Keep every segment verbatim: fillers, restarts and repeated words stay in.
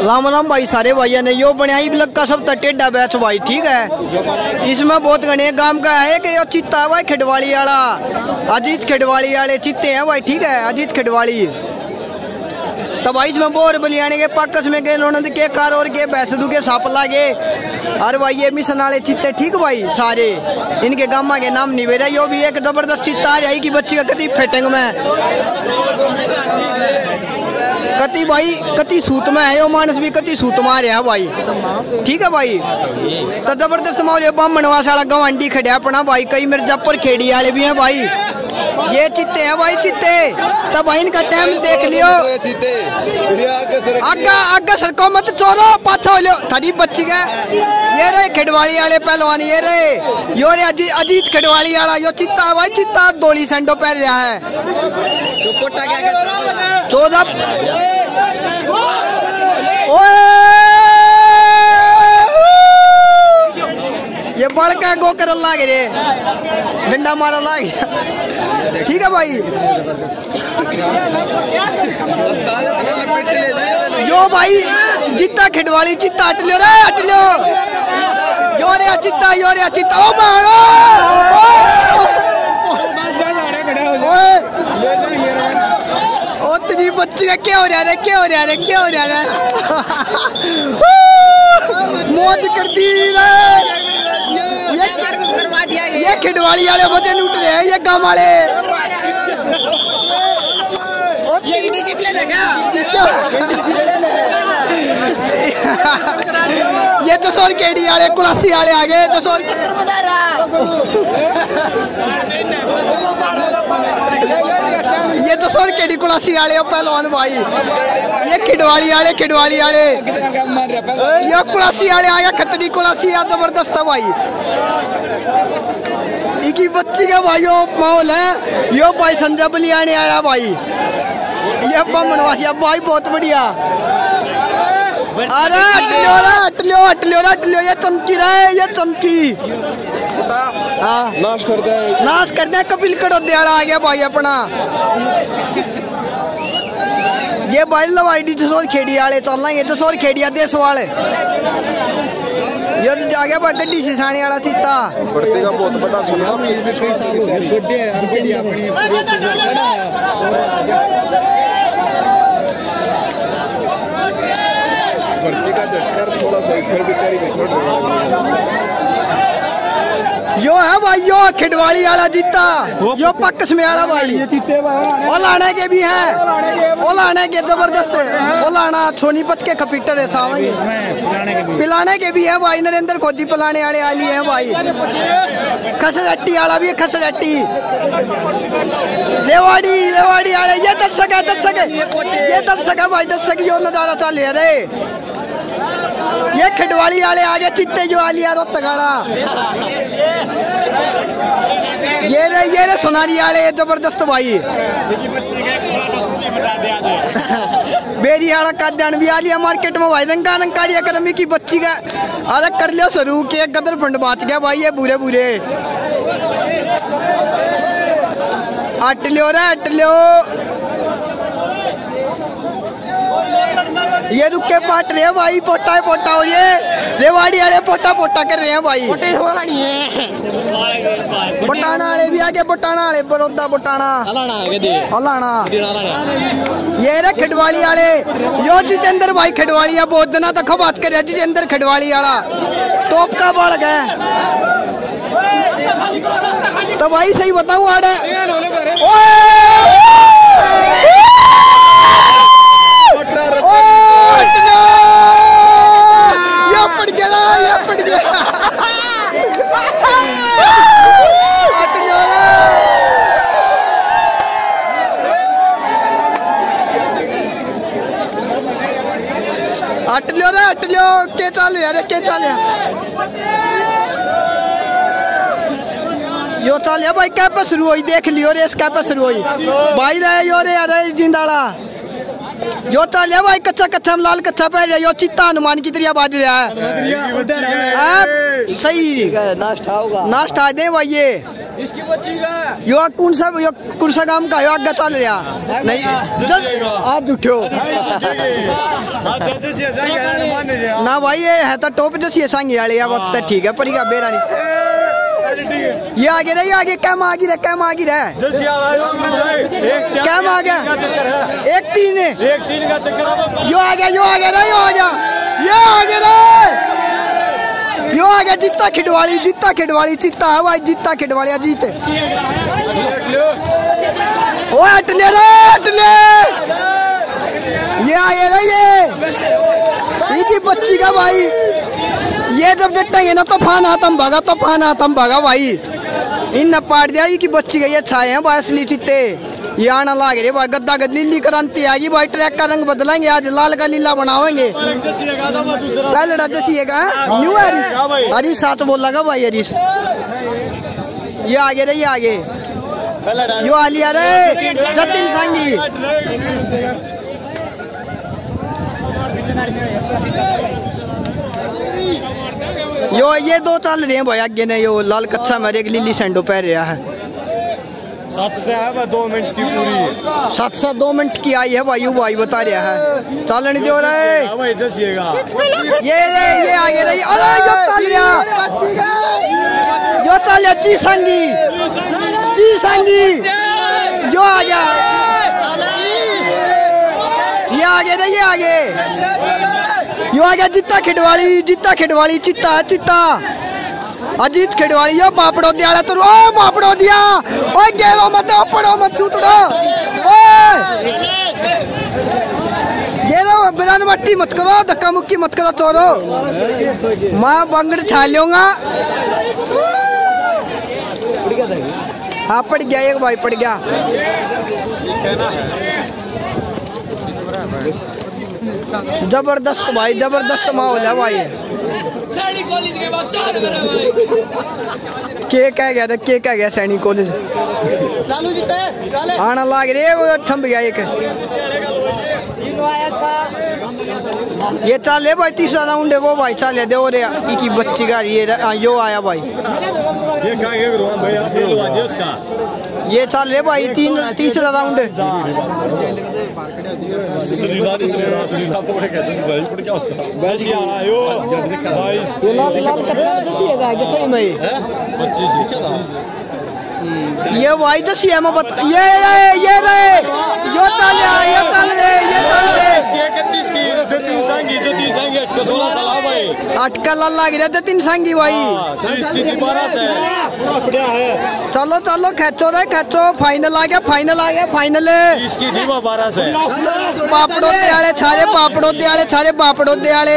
राम राम भाई सारे भाइयों ने यो बनाई ब्लॉक का सब टेढ़ा बैच भाई ठीक है। इसमें बहुत घने गांव का है कि यो चित्ता है भाई खेडवाली वाला अजीत खेडवाली वाले चित्ते हैं भाई ठीक है अजीत खेडवाली। तो भाई इसमें बोर बलियाने के पाकस में गए लोनंद के कार और के भैंसडू के साप लागे और भाई ये मिशन वाले चित्ते ठीक भाई सारे इनके गामा के नाम नहीं बेरा। यो भी एक जबरदस्त चित्ता आ जाएगी बच्ची का कति फेटेंग में कति भाई कति सूत में है यो मानस भी कति सूत में आ रहा है भाई ठीक है भाई। तो जबरदस्त माहौल बामणवास वाला गवांडी खड़ा अपना भाई कई मिर्जापुर खेड़ी वाले भी हैं भाई ये चित्ते हैं भाई चित्ते। तब भाई इनका टाइम देख लियो आगा आगा सड़कों मत चोरो पाछा हो लियो थारी बच्ची का ये रहे खेडवाली वाले पहलवान ये रहे यो रे अजी, अजीत खेडवाली वाला यो चित्ता है भाई चित्ता दोली सेंडो पहन रहा है चौदह ये बड़का गो कर लाग रे डंडा मारा लाग ठीक है भाई। यो भाई चित्ता खेडवाली चित्ता हट लियो रे हट लियो यो रे चित्ता यो रे चित्ता ओ मारो ओ तेरी बच्ची का क्या हो रहा है क्या हो रहा है क्या हो रहा है मौज कर दी रे ये खेडवाली वाले मजे लूट रहे हैं ये गांव वाले ये डिसिप्लिन है क्या ये तो सोर केडी वाले कुलासी वाले आ गए तो सोर ये तो सोर केडी कुलासी वाले पहलवान भाई ये खेडवाली वाले खेडवाली वाले ये कुलासी वाले आया खतरी कुलासी आ जबरदस्त है भाई इकी बच्ची का भाई यो माहौल है यो भाई संजय बलियाने आया भाई ये बामणवासिया भाई बहुत बढ़िया। अरे हट लियो हट लियो हट लियो हट लियो ये चमकी रहा है ये चमकी हाँ नाश कर दे नाश कर दे कपिल कड़ोदियाला आ गया भाई अपना ये भाई लवाई जसोर खेड़ी वाले चलना ये जसोर खेड़िया देश वाले ये तो आ गया भाई गड्डी सिसाने वाला चित्ता का बहुत बड़ा सुना कई साल हो गए छोटे हैं अपनी पूरी चीजें खड़ा है भर्ती का झटका थोड़ा सा फिर भी करी छोड़ रहा यो है भाई यो खेडवाली वाला जीता यो पक्स में वाला भाई ओलाने के भी हैं ओलाने के जबरदस्त ओलाना सोनीपत के कपीटर है साहब पिलाने के भी है भाई नरेंद्र फौजी पिलाने वाले आली है भाई खसरट्टी वाला भी है खसरट्टी रेवाड़ी रेवाड़ी वाले ये दर्शक है दर्शक है ये दर्शक है भाई दर्शक यो नजारा चल रहे ये खेडवाली वाले आगे चित्ते जो आलिया रोतगाड़ा ये रे ये रे सोनारी वाले जबरदस्त भाई बेरी वाला काद्यान भी आलिया मार्केट में भाई रंगा रंकारी अकादमी की बच्ची का अरे कर लियो शुरू के गदर फंड बाच गया भाई ये बुरे बुरे हट लियो रे हट लियो ये रुक के पाट रहे हैं भाई पोटा पोटा और ये रेवाड़ी वाले पोटा पोटा कर रहे हैं भाई बटाना वाले भी आगे बटाना वाले बड़ौदा बटाना हलाना ये रे खेडवाली वाले यो जितेंद्र भाई खेडवाली है बहुत दिनों तक बात कर रहे हैं जितेंद्र खेडवाली वाला टॉप का बाल है तो भाई सही बताऊं आड़े हट लियो रे हट लियो के चल यार के चल यो चल भाई क्या पे शुरू हुई देख लियो रे इसका पे शुरू हुई भाई रहे यो रे अरे जिंदाला यो चल भाई कच्चा कच्चा लाल कच्चा पहन रहा, यो चित्ता हनुमान की तरह बाज रहा है। सही नाश्ता होगा, नाश्ता दे भाई। ये इसकी बच्ची का यो कौन सा यो कौन सा काम का यो आगे चल रहा नहीं आज उठो ना भाई। ये है तो टॉप जो सी संगी वाले या वक्त ठीक है परी का बेरा नहीं। ये आगे रही आगे क्या मांगी रहा क्या मांगी रहा क्या मांगा एक तीन एक तीन का चक्कर यो आ गया यो आ गया यो आ गया ये आगे रहे यो आ गया जीता खिडवाली जीता खिडवाली चित्ता है भाई जीता खिडवाली जीते ओ हटले रे हटले ये आए रे ये इनकी बच्ची का भाई। ये जब डटेंगे ना तो फान आतम भागा तो फान आतम भागा भाई। इन न पाट दिया की बच्ची का ये छाए हैं भाई असली चित्ते। ये आना लाग रहे भाई गद्दा गद नीली क्रांति आएगी भाई। ट्रैक का रंग बदलेंगे आज लाल का नीला बनावेंगे। पहले जैसीगा न्यू हरीश हरीश साथ बोल लगा भाई हरीश। ये आगे रे ये आगे यो आ लिया रे जतिन सांगी। यो ये दो चल रहे हैं भाई आगे ने। यो लाल कच्चा मेरे एक लीली सैंडो पहन रहा है। सात से है दो मिनट की पूरी सात से दो मिनट की आई है भाई भाई बता रहा है। चलन दो रहे ये ये ये आगे रही अरे यो चल रहा यो चल रहा ची संगी ची संगी यो आ गया ये आगे रही ये आगे यो आ गया जीता खिडवाली जीता खिडवाली चित्ता चित्ता अजीत खिडवाली यो पापड़ो दिया तो ओ पापड़ो दिया ओ गेलो मत पड़ो मत चूतड़ो ओ गेलो बिरान मट्टी मत करो धक्का मुक्की मत करो चोरो मैं बंगड़ ठा लूंगा। हाँ पड़ गया एक भाई पड़ गया। जबरदस्त भाई जबरदस्त माहौल है भाई। के कह गया था के कह गया सैनिक कॉलेज आना लाग रहे वो थम गया एक। ये चल भाई तीसरा राउंड है वो भाई चल दे रे की बच्ची का ये यो आया भाई। ये चल रहे भाई तीन तीसरा राउंड है। ये भाई दसी है मैं बता ये ये ये रे यो चल रहा ये चल रहे ये चल रहे अटका लाल लग रहा तीन संगी भाई। चलो चलो खेचो रे खेचो फाइनल आ गया फाइनल आ गया फाइनल पापड़ो दयाले छारे पापड़ो दयाले छारे पापड़ो दयाले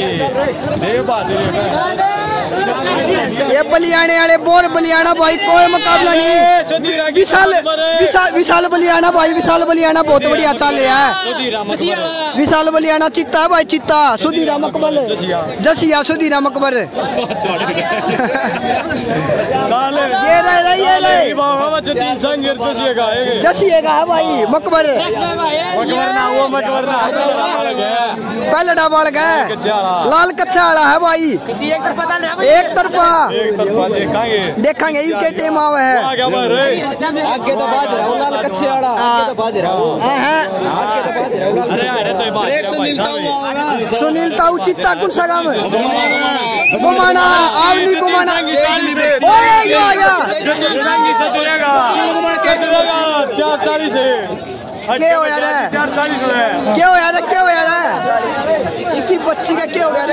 ये बलियाने वाले बोर बलियाना भाई कोई मुकाबला नहीं। विशाल विशाल विशाल बलियाना भाई विशाल बलियाना बहुत बढ़िया चल रहा है। विशाल बलियाना चित्ता भाई चित्ता सुधीरा मकबल जसिया सुधीरा मकबर ये ले ये ले जसिएगा है भाई मकबर पहले बढ़ गए लाल कच्चा वाला है भाई एक तरफा देखेंगे के टीम आवे है आगे तो बाज रहा हूं लाल कच्चे वाला आगे तो बाज रहा हूं हां सुनील ताऊ चित्ता कौन सा गांव है गुमाना आवनी गुमाना ओए ये आ गया संगी से देगा चार चालीस है क्या हो यार क्या हो यार क्या हो यार इनकी बच्ची का क्या हो यार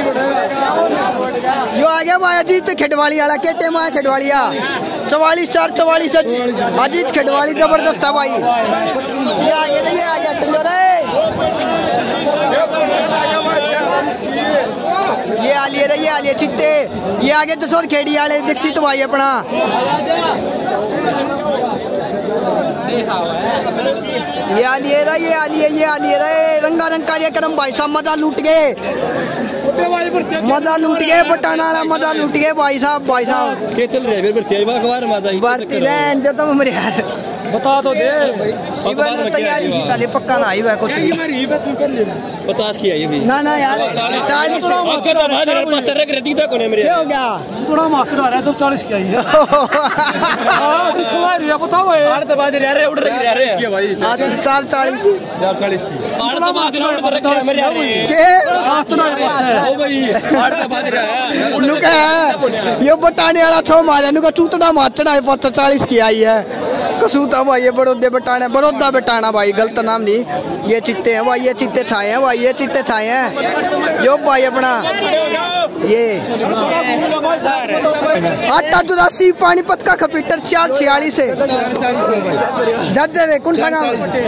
यो आ गया भाई अजीत खिडवाली वाला के टीम आया खिडवालिया चवालीस चार चवालीस अजीत खिडवाली जबरदस्त है भाई। ये आ गया ये आ गया टल्लो रे ये आ लिए रे ये आ लिए चित्ते ये आगे जसोर खेड़ी वाले दीक्षित भाई अपना ये आ लिए रे ये आ लिए ये आ लिए रे रंगारंग कार्यक्रम भाई साहब मजा लूट गए मजा लूट गए बटाना वाला मजा लूट गए भाई साहब भाई साहब क्या चल रहा है भर्ती मजा भर्ती जो तुम मेरे यार बता तो दे तैयारी थी साले पक्का ना आई कुछ पचास की आई ना ना यार चालीस क्या हो गया थोड़ा मास्टर आ रहा है तो चालीस की आई है बताओ चार चालीस चालीस की यो बताने वाला छो मारे चूतड़ा माचड़ा है पत्थर चालीस की आई है कसूता भाई ये बड़ौदे बटाना बड़ौदा बटाना भाई गलत नाम नहीं ये चित्ते हैं भाई ये चित्ते छाए हैं भाई ये चित्ते छाए हैं यो भाई अपना ये आटा चौरासी पानीपत का खपीटर चार छियालीस है जज्जर है कौन सा गाँव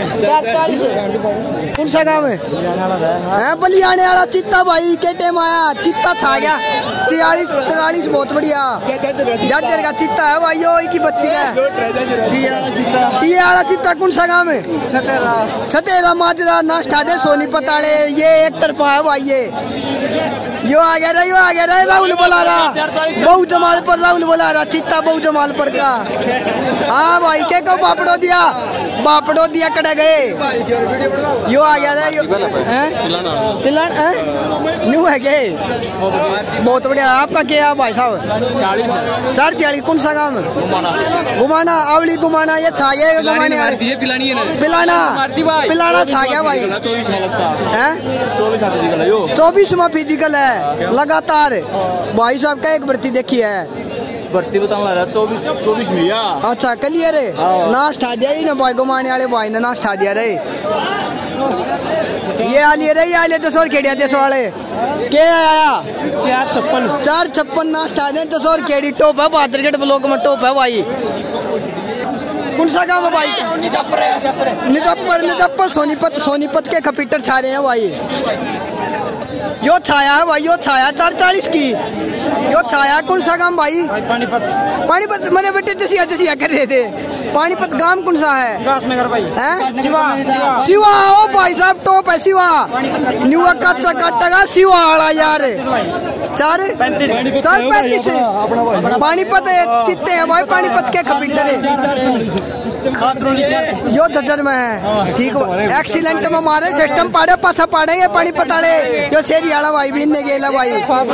कौन सा गाँव है बलियाने वाला चित्ता भाई के टेम आया चित्ता छा गया छियालीस तिरालीस बहुत बढ़िया जज्जर का चित्ता है भाई यो की बच्ची का ये वाला चित्ता कौन सा गाँव है छतेरा माजरा नाश्ता दे सोनी पताड़े ये एक तरफा है भाई ये यो आ गया यो आ गया राहुल बोला रहा बहु जमाल पर राहुल बोला रहा चित्ता बहु जमाल पर का हाँ भाई के को बापड़ो दिया बापड़ो दिया कड़े गए यो आ गया यो तिलान न्यू है के बहुत बढ़िया आपका क्या है भाई साहब चार छियालीस कौन सा गाँव घुमाना आवली घुमाना ये छा गया घुमाने पिलाना पिलाना छा गया भाई चौबीस में फिजिकल है लगातार भाई साहब का एक भर्ती देखी है भर्ती बताऊंगा चौबीस चौबीस में या अच्छा कलियर है नाश्ता दिया ही ना भाई घुमाने वाले भाई ने नाश्ता दिया रे ये आलिए रे ये आलिए दस और खेड़िया दस वाले क्या आया चार छप्पन चार छप्पन नाश्ता दे दस और खेड़ी टॉप है बहादुरगढ़ ब्लॉक में टॉप है भाई कौन सा गाँव है भाई निजफ्फर निजफ्फर सोनीपत सोनीपत के खपीटर छा रहे हैं भाई यो छाया है भाई यो छाया चार चालीस की यो छाया कौन सा गाँव भाई पानीपत पानीपत मैंने बेटे जसिया जसिया कर रहे थे पानीपत गाँव कौन सा है भाई हैं शिवा ओ भाई साहब टॉप है शिवा न्यू कच्चा काटेगा शिवा वाला यार चार चार पैंतीस पानीपत चित्ते हैं भाई पानीपत के खपीटर है यो झज्जर में है ठीक एक्सीलेंट में मारे सिस्टम पाड़े पाछा पाड़े ये पानीपत वाले यो शेरी आला भाई भी इन्ने गेला भाई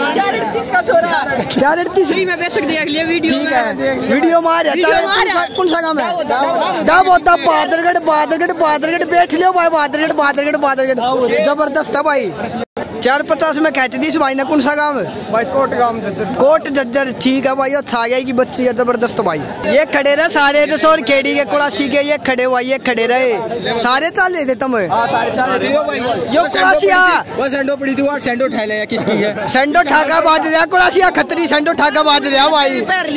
चार अड़तीस ठीक है वीडियो मार कौन सा काम है बहादुरगढ़ बहादुरगढ़ बहादुरगढ़ बैठ लियो भाई बहादुरगढ़ बहादुरगढ़ बहादुरगढ़ जबरदस्त है भाई चार पचास में कहती थी भाई ने कौन सा गाँव है भाई कोट गाँव कोट जज्जर ठीक है भाई छा गया की बच्ची है जबरदस्त भाई ये खड़े रहे सारे दस और खेड़ी के कुड़ासी के ये खड़े भाई ये खड़े रहे सारे चाल रहे थे तुम यो कुड़ासिया सेंडो पड़ी थी सेंडो उठा लिया किसकी है सेंडो ठाका बाज रहा कुड़ासिया खतरी सेंडो ठाका बाज रहा भाई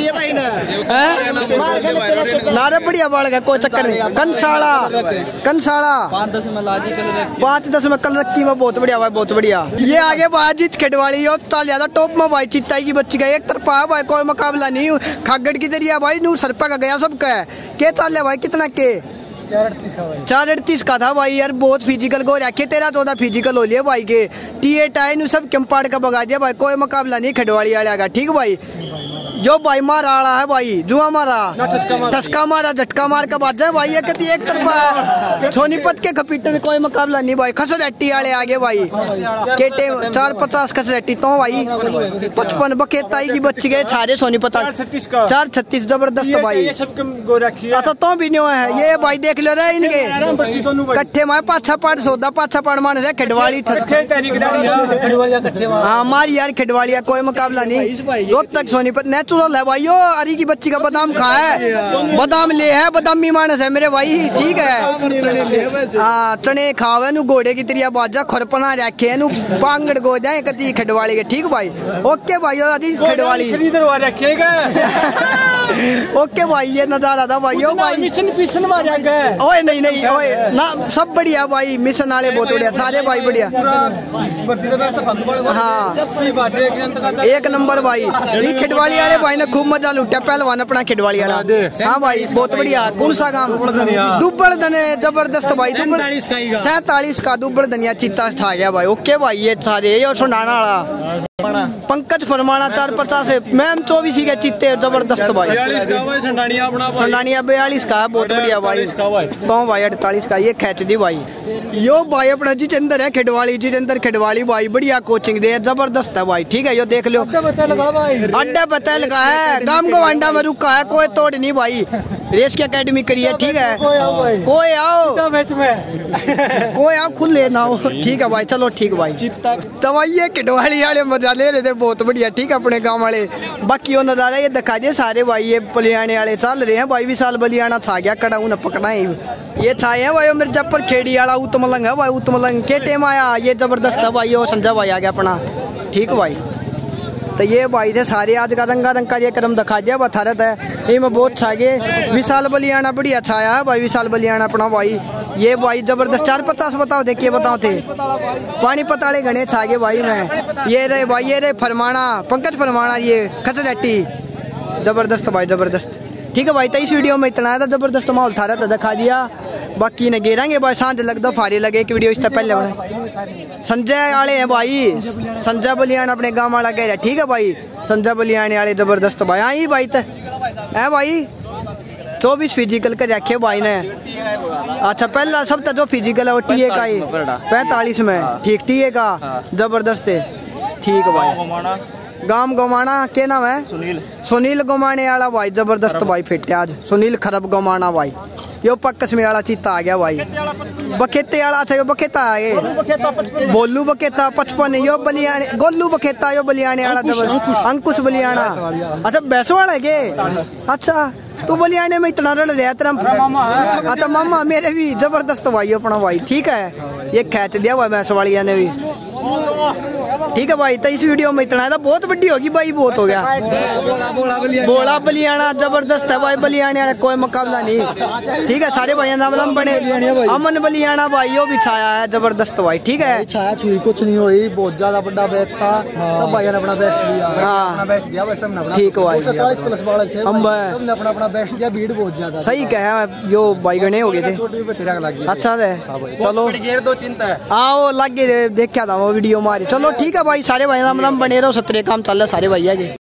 नारे बढ़िया बाल का कोई चक्कर नहीं कंसाड़ा कंसाड़ा पाँच दस में कल रखी में बहुत बढ़िया भाई बहुत बढ़िया ये आगे बाजीत खेडवाली और ताल ज्यादा टॉप में भाई चित्ताई की बच्ची का एक तरफा है भाई कोई मुकाबला नहीं खागड़ की दरिया भाई नूर सरपा का गया सबका है के चाल है भाई कितना के चार अड़तीस का था भाई यार बहुत फिजिकल को रखे तेरह चौदह फिजिकल हो लिया भाई के टी एट आई नु सब कंपाड़ का भगा दिया भाई कोई मुकाबला नहीं खेडवाली वाले का ठीक भाई जो भाई मारा आड़ा है भाई जुआ मारा ठसका मारा झटका मार का बाजा भाई एक एक तरफा सोनीपत के खपीटर में कोई मुकाबला नहीं भाई खसरेटी वाले आगे भाई केटे चार पचास खसरेटी तो भाई पचपन बकेताई की बच्ची गए छारे सोनीपत चार छत्तीस जबरदस्त भाई अच्छा तो भी नहीं है ये भाई देख लो रहे इनके कट्ठे माए पाछा पाड़ सौदा पाछा पाड़ मान रहे खेडवाली हाँ हमारी यार खेडवालिया कोई मुकाबला नहीं रोज तक सोनीपत नेचुरल है भाई अरी की बच्ची का बादाम खा है बादाम ले है बादामी मानस है मेरे भाई ठीक है हाँ चने खावे नु घोड़े की तरिया बाजा खुरपना रखे नु बांगड़ गो जाए कती खेडवाली के ठीक भाई ओके भाई अजी खेडवाली ओके भाई ये नजारा था भाई ओ भाई मिशन मिशन मारा गए ओए नहीं नहीं ओए ना सब बढ़िया भाई मिशन वाले बहुत बढ़िया सारे भाई बढ़िया हाँ एक नंबर भाई ये खेडवाली वाले भाई ने खूब मजा लुटा पहलवान अपना खेडवाली वाला हाँ भाई बहुत बढ़िया कौन सा काम दुब्बड़ धने जबरदस्त भाई सैतालीस का दुब्बड़ धनिया चित्ता छा गया भाई ओके भाई ये सारे और सुनाना वाला पंकज फरमाना चार पचास है मैम चौबीस के चित्ते जबरदस्त भाई संडानिया बयालीस का बहुत बढ़िया भाई तो भाई अड़तालीस का ये खेच दी भाई यो भाई अपना जितेंद्र है खिडवाली जितेंद्र खिडवाली भाई बढ़िया कोचिंग दे जबरदस्त है भाई ठीक है यो देख लो अड्डा पता लगा है गांव गवांडा में रुका है कोई तोड़ नहीं भाई रेस की अकेडमी करी है ठीक है कोई आओ कोई आओ खुद लेना हो ठीक है भाई चलो ठीक भाई दवाई खिडवाली वाले मजा ले रहे थे बहुत बढ़िया ठीक है अपने गांव वाले बाकी वो नजारा ये दिखा दिए सारे भाई ये बलियाने वाले चल रहे हैं भाई भी साल बलियाना छा गया कड़ा उन्हें पकड़ा है ये छाए हैं भाई मिर्जापुर खेड़ी वाला उत्तमलंग है भाई उत्तमलंग के टेम आया ये जबरदस्त है भाई वो संजय भाई आ गया अपना ठीक भाई तो ये भाई थे सारे आज का रंगा रंग का ये क्रम दिखा दिया बता रहा है ये में बहुत छागे विशाल बलियाना बढ़िया छाया है भाई विशाल बलियाना अपना भाई ये भाई जबरदस्त चार पचास बताओ देखिए बताओ थे पानी पताले घने छागे भाई में ये रहे भाई ये रहे फरमाना पंकज फरमाना ये खचरट्टी जबरदस्त भाई जबरदस्त ठीक है भाई तो इस वीडियो में इतना था जबरदस्त माहौल था रहा दिखा दिया बाकी न गेरेंगे भाई सांझ लग दो फारे लगे एक वीडियो इससे पहले बने संजय आले हैं भाई संजय बलियान अपने गाँव वाला कह रहा ठीक है भाई संजय बलियाने वाले जबरदस्त भाई आई भाई तो है भाई चौबीस फिजिकल का रखे भाई ने अच्छा पहला सब जो फिजिकल है वो टी ए का ही पैंतालीस में ठीक टी ए का जबरदस्त है ठीक है भाई गांव गोमाना क्या नाम है सुनील सुनील गोमाने वाला भाई जबरदस्त भाई फिट है आज सुनील खरब गोमाना भाई यो पक्कस में वाला चीता आ गया भाई बखेते वाला अच्छा यो बखेता है बोलू बखेता पचपन यो बलियाने गोलू बखेता यो बलियाने वाला जबरदस्त अंकुश बलियाना अच्छा बैसो वाला के अच्छा तू बलियाने में इतना रड़ रहा तेरा अच्छा मामा मेरे भी जबरदस्त भाई अपना भाई ठीक है ये खेच दिया भाई बैस वालिया ने भी ठीक है भाई तो इस वीडियो में इतना है बहुत बड़ी होगी भाई बहुत हो गया बोला बलियाना जबरदस्त है भाई बलियाने वाला कोई मुकाबला नहीं ठीक है सारे भाई नाम नाम बने अमन बलियाना भाई वो भी छाया है जबरदस्त भाई ठीक है छाया छुई कुछ नहीं हुई बहुत ज्यादा बड़ा बैच था सब भाई ने अपना बेस्ट दिया हाँ बेस्ट दिया वैसे हमने ठीक है भाई चालीस प्लस वाले थे सबने अपना अपना बेस्ट दिया भीड़ बहुत ज्यादा सही कहा यो भाई गणे हो गए थे अच्छा है चलो दो तीन हाँ वो लग गए देखा था वो वीडियो मारी चलो ठीक है भाई सारे भाई नाम नाम बने रहो सत्रह काम चल रहा सारे भैया जी।